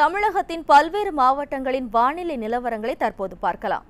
தமிழகத்தின் பல்வேறு மாவட்டங்களின் வானிலை நிலவரங்களை தற்போது பார்க்கலாம்.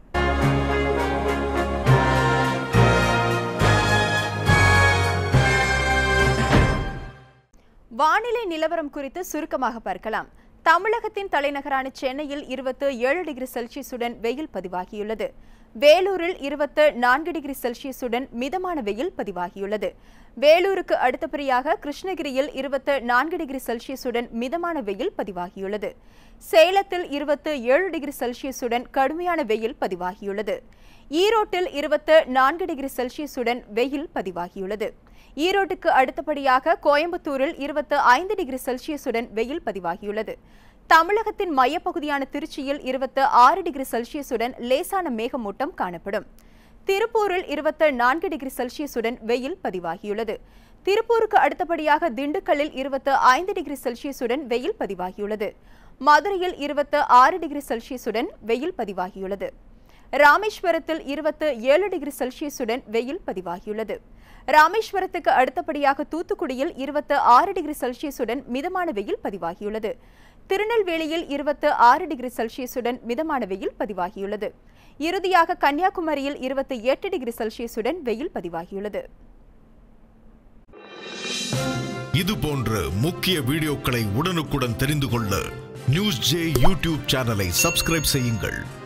வானிலை நிலவரம் குறித்து சுருக்கமாக பார்க்கலாம். தமிழகத்தின் தலைநகரான சென்னையில் 27 டிகிரி செல்சியஸுடன் வெயில் பதிவாகியுள்ளது. வேலூரில் 24 டிகிரி செல்சியஸுடன் மிதமான வெயில் பதிவாகியுள்ளது. வேலூருக்கு அடுத்தபடியாக கிருஷ்ணகிரியில் 24 டிகிரி செல்சியஸுடன் மிதமான வெயில் பதிவாகியுள்ளது. சேலத்தில் 27 டிகிரி செல்சியஸுடன் கடுமையான வெயில் பதிவாகியுள்ளது. ஈரோட்டில் 24 டிகிரி செல்சியஸுடன் வெயில் பதிவாகியுள்ளது. ஈரோட்டுக்கு அடுத்தபடியாக கோயம்புத்தூரில் 25 டிகிரி செல்சியஸுடன் வெயில் பதிவாகியுள்ளது. தமிழகத்தின் மையப்பகுதியான திருச்சியில் 26 டிகிரி செல்சியஸுடன் லேசான மேகமூட்டம் காணப்படும். திருப்பூரில் 24 டிகிரி செல்சியஸுடன் வெயில் பதிவாகியுள்ளது. திருப்பூருக்கு அடுத்தபடியாக திண்டுக்கல்லில் 25 டிகிரி செல்சியஸுடன் வெயில் பதிவாகியுள்ளது. மதுரையில் 26 டிகிரி செல்சியஸுடன் வெயில் பதிவாகியுள்ளது. ராமேஸ்வரத்தில் 27 டிகிரி செல்சியஸுடன் வெயில் பதிவாகியுள்ளது. ராமேஸ்வரத்துக்கு அடுத்தபடியாக தூத்துக்குடியில் 26 டிகிரி செல்சியஸுடன் மிதமான வெயில் பதிவாகியுள்ளது. திருநெல்வேலியில் 26 டிகிரி செல்சியஸுடன் மிதமான வெயில் பதிவாகியுள்ளது. இறுதியாக கன்னியாகுமரியில் 28 டிகிரி செல்சியஸுடன் வெயில் பதிவாகியுள்ளது. இது போன்ற முக்கிய வீடியோக்களை உடனுக்குடன் தெரிந்து கொள்ள நியூஸ் ஜே யூடியூப் சேனலை சப்ஸ்கிரைப் செய்யுங்கள்.